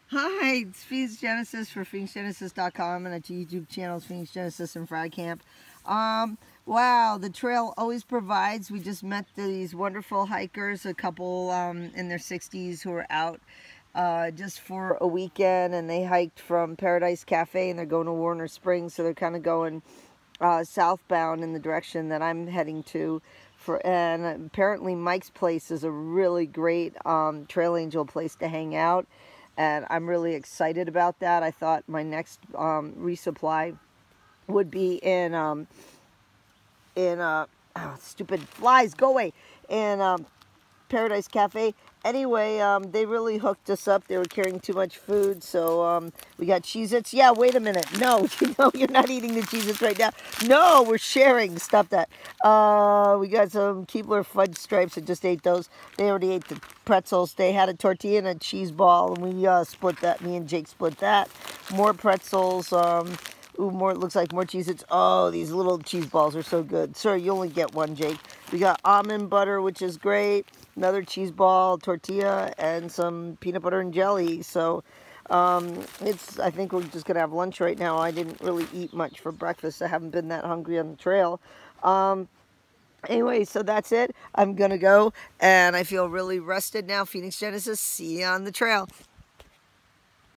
Hi, it's Phoenix Genesis for PhoenixGenesis.com and at YouTube channels Phoenix Genesis and Fry Camp. Wow, the trail always provides. We just met these wonderful hikers, a couple in their 60s who are out just for a weekend, and they hiked from Paradise Cafe and they're going to Warner Springs, so they're kind of going southbound in the direction that I'm heading to. And apparently Mike's place is a really great Trail Angel place to hang out, and I'm really excited about that. I thought my next resupply would be in stupid flies, go away, in Paradise Cafe. Anyway, they really hooked us up. They were carrying too much food, so we got Cheez-Its. Yeah, wait a minute. No, you're not eating the Cheez-Its right now. No, we're sharing. Stop that. We got some Keebler fudge stripes. I just ate those. They already ate the pretzels. They had a tortilla and a cheese ball, and we split that. Me and Jake split that. More pretzels. Ooh, more, it looks like more Cheez-Its. Oh, these little cheese balls are so good. Sir, you only get one, Jake. We got almond butter, which is great. Another cheese ball, tortilla, and some peanut butter and jelly. So, I think we're just going to have lunch right now. I didn't really eat much for breakfast. I haven't been that hungry on the trail. Anyway, so that's it. I'm going to go, and I feel really rested now. Phoenix Genesis, see you on the trail.